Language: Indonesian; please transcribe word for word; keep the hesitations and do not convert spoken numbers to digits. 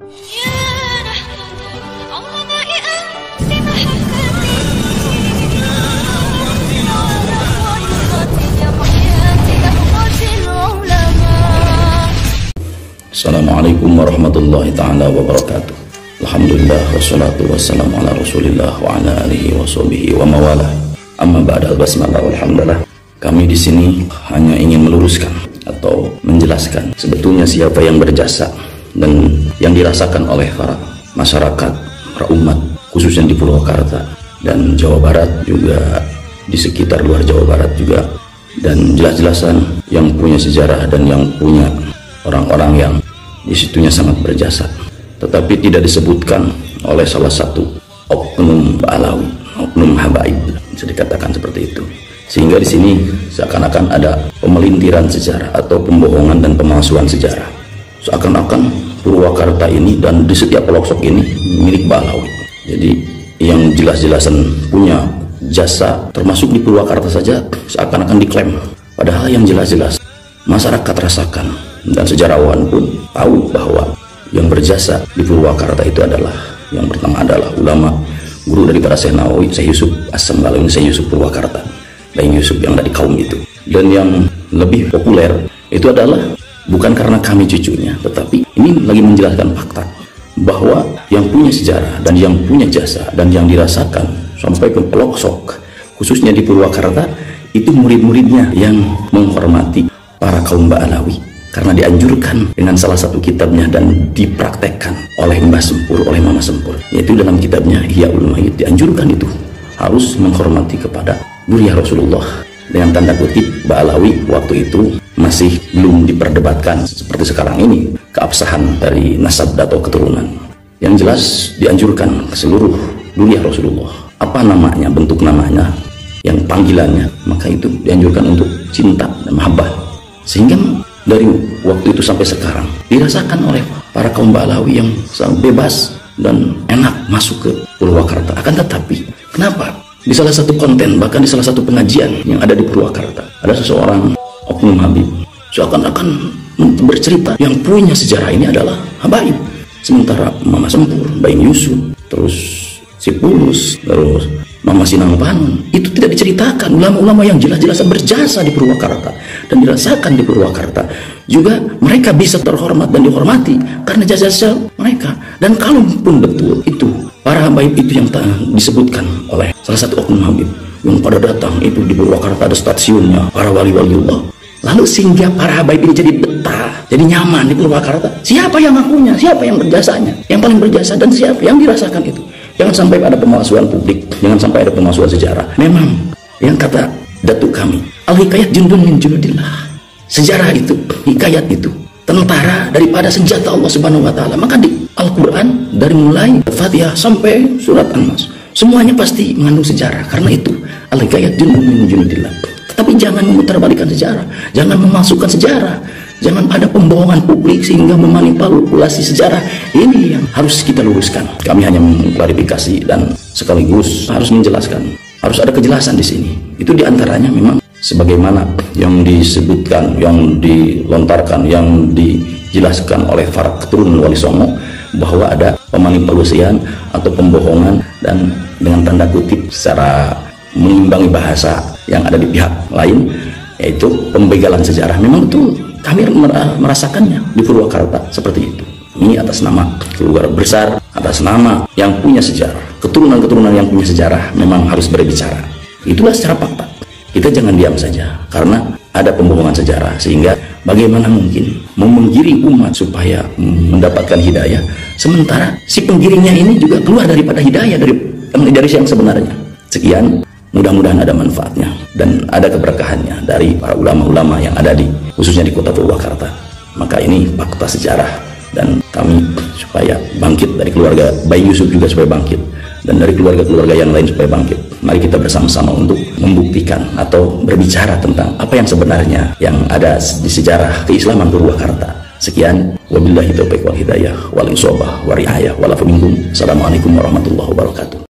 Assalamualaikum warahmatullahi ta'ala wabarakatuh. Alhamdulillah wassalatu wassalamu ala rasulillah wa ala alihi wa sahbihi wa mawalah. Amma ba'dal basmalah walhamdulillah. Kami di sini hanya ingin meluruskan atau menjelaskan sebetulnya siapa yang berjasa dan yang dirasakan oleh para masyarakat, para umat, khususnya di Purwakarta dan Jawa Barat, juga di sekitar luar Jawa Barat juga, dan jelas-jelasan yang punya sejarah dan yang punya orang-orang yang disitunya sangat berjasa, tetapi tidak disebutkan oleh salah satu oknum Ba'alawi, oknum habaib, bisa dikatakan seperti itu. Sehingga di sini seakan-akan ada pemelintiran sejarah atau pembohongan dan pemalsuan sejarah. Seakan-akan Purwakarta ini dan di setiap pelosok ini milik Ba'alawi. Jadi yang jelas-jelasan punya jasa termasuk di Purwakarta saja seakan-akan diklaim, padahal yang jelas-jelas masyarakat rasakan dan sejarawan pun tahu bahwa yang berjasa di Purwakarta itu adalah, yang pertama adalah ulama, guru daripada Syekh Nawawi, Syekh Yusuf As-Samgalawi, Syekh Yusuf Purwakarta, Bayi Yusuf yang dari kaum itu. Dan yang lebih populer itu adalah bukan karena kami cucunya, tetapi ini lagi menjelaskan fakta bahwa yang punya sejarah dan yang punya jasa dan yang dirasakan sampai ke pelosok khususnya di Purwakarta itu murid-muridnya yang menghormati para kaum Ba'alawi, karena dianjurkan dengan salah satu kitabnya dan dipraktekkan oleh Mbah Sempur, oleh Mama Sempur, yaitu dalam kitabnya Ihya Ulul Mayyit, dianjurkan itu harus menghormati kepada Buriah Rasulullah. Dengan tanda kutip, Ba'alawi waktu itu masih belum diperdebatkan seperti sekarang ini keabsahan dari nasab atau keturunan. Yang jelas dianjurkan ke seluruh Buriah Rasulullah, apa namanya, bentuk namanya, yang panggilannya, maka itu dianjurkan untuk cinta dan mahabbah. Sehingga dari waktu itu sampai sekarang dirasakan oleh para kaum Ba'alawi yang sangat bebas dan enak masuk ke Purwakarta. Akan tetapi kenapa di salah satu konten, bahkan di salah satu pengajian yang ada di Purwakarta, ada seseorang oknum habib seakan-akan bercerita yang punya sejarah ini adalah habaib, sementara Mama Sempur, Bayi Yusuf, terus Si Pulus, terus Mama Sinang Panun, itu tidak diceritakan ulama-ulama yang jelas-jelas berjasa di Purwakarta dan dirasakan di Purwakarta. Juga mereka bisa terhormat dan dihormati karena jasa-jasa mereka. Dan kalaupun betul itu para habaib itu yang disebutkan oleh salah satu oknum habib yang pada datang itu di Purwakarta ada stasiunnya para wali-waliullah, lalu sehingga para habaib ini jadi betah, jadi nyaman di Purwakarta, siapa yang ngakunya, siapa yang berjasanya, yang paling berjasa, dan siapa yang dirasakan itu. Jangan sampai ada pemalsuan publik, jangan sampai ada pemalsuan sejarah. Memang yang kata datuk kami, al-hikayat jundun min junudillah, sejarah itu, hikayat itu tentara daripada senjata Allah Subhanahu wa taala. Maka di Al-Qur'an dari mulai Fatihah sampai surat An-Nas semuanya pasti mengandung sejarah. Karena itu al-hikayat jundun min junudillah. Tetapi jangan memutarbalikkan sejarah, jangan memasukkan sejarah, jangan ada pembohongan publik sehingga memanipulasi sejarah. Ini yang harus kita luruskan. Kami hanya mengklarifikasi dan sekaligus harus menjelaskan. Harus ada kejelasan di sini. Itu diantaranya memang sebagaimana yang disebutkan, yang dilontarkan, yang dijelaskan oleh para keturunan Wali Songo, bahwa ada pemanipulasian atau pembohongan dan dengan tanda kutip secara mengimbangi bahasa yang ada di pihak lain, yaitu pembegalan sejarah. Memang betul kami merasakannya di Purwakarta seperti itu. Ini atas nama keluarga besar, atas nama yang punya sejarah, keturunan-keturunan yang punya sejarah memang harus berbicara. Itulah secara fakta. Kita jangan diam saja karena ada pembohongan sejarah, sehingga bagaimana mungkin memenggiring umat supaya mendapatkan hidayah, sementara si penggiringnya ini juga keluar daripada hidayah, dari dari yang sebenarnya. Sekian, mudah-mudahan ada manfaatnya dan ada keberkahannya dari para ulama-ulama yang ada di, khususnya di kota Purwakarta. Maka ini fakta sejarah, dan kami supaya bangkit dari keluarga Bayi Yusuf juga supaya bangkit, dan dari keluarga-keluarga yang lain supaya bangkit. Mari kita bersama-sama untuk membuktikan atau berbicara tentang apa yang sebenarnya yang ada di sejarah keislaman Purwakarta. Sekian, wabillahi taufiq wal hidayah wal insyaallah wa riayah wal afu minkum. Assalamualaikum warahmatullahi wabarakatuh.